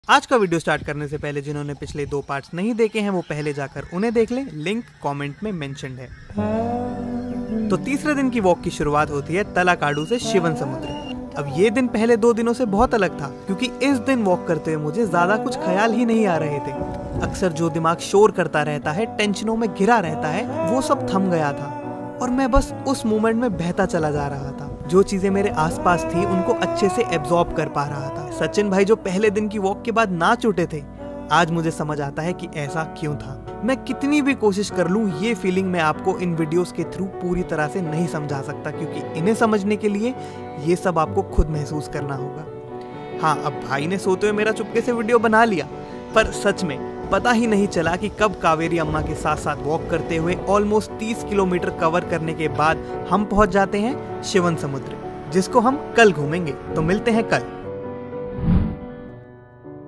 आज का video start करने से पहले जिन्होंने पिछले 2 पार्ट्स नहीं देखे हैं वो पहले जाकर उन्हें देख लें, लिंक कमेंट में मेंशन्ड है। तो तीसरे दिन की वॉक की शुरुआत होती है तलाकाडू से शिवनसमुद्र। अब ये दिन पहले 2 दिनों से बहुत अलग था क्योंकि इस दिन वॉक करते हुए मुझे ज्यादा कुछ ख्याल ही नहीं आ रहे थे। अक्सर जो दिमाग शोर करता रहता है, टेंशनों में घिरा रहता है, वो सब थम गया था और मैं बस उस मोमेंट में बहता चला जा रहा था। जो चीजें मेरे आसपास थी उनको अच्छे से एब्जॉर्ब कर पा रहा था। सचिन भाई जो पहले दिन की वॉक के बाद नाच उठे थे, आज मुझे समझ आता है कि ऐसा क्यों था। मैं कितनी भी कोशिश कर लूं, ये फीलिंग मैं आपको इन वीडियोस के थ्रू पूरी तरह से नहीं समझा सकता क्योंकि इन्हें समझने के लिए ये सब आपको खुद महसूस करना होगा। हाँ, अब भाई ने सोते हुए मेरा चुपके से वीडियो बना लिया, पर सच में पता ही नहीं चला कि कब कावेरी अम्मा के साथ साथ वॉक करते हुए ऑलमोस्ट 30 किलोमीटर कवर करने के बाद हम पहुंच जाते हैं शिवनसमुद्र, जिसको हम कल घूमेंगे। तो मिलते हैं कल।